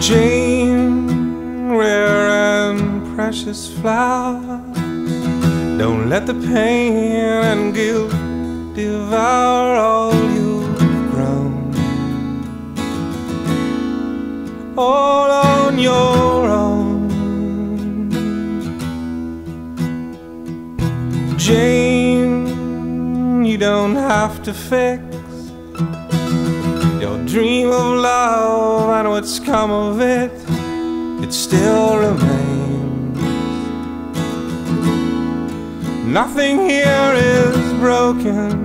Jane, rare and precious flower, don't let the pain and guilt devour all you've grown. All on your own. Jane, you don't have to fix your dream of love, and what's come of it, it still remains. Nothing here is broken.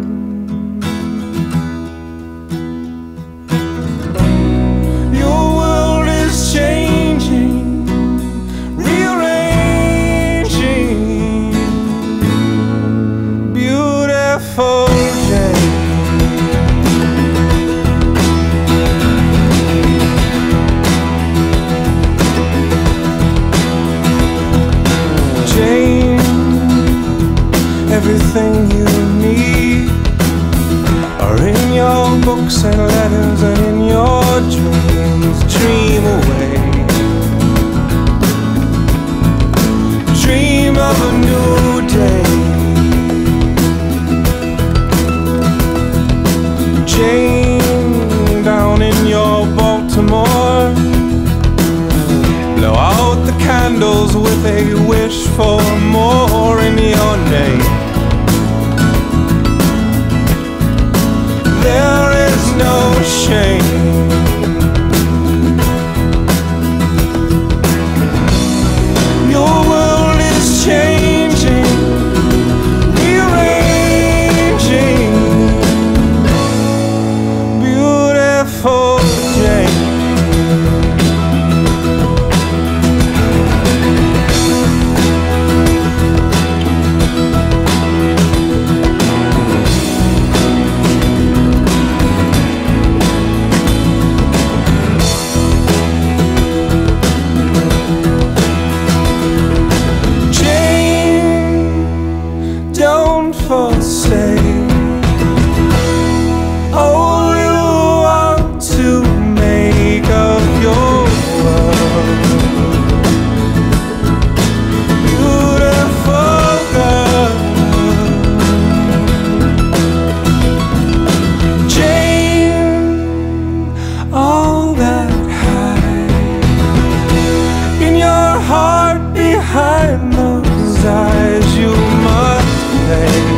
Your world is changing, rearranging. Beautiful Jane. Everything you need are in your books and letters and in your dreams. Dream away. Dream of a new day. Jane, down in your Baltimore, blow out the candles with a wish for more in your name. There is no shame. Your world is changing, rearranging. Beautiful Jane. Forsake all you want to make of your world. Beautiful girl. Jane, all that hide in your heart behind those eyes you must play.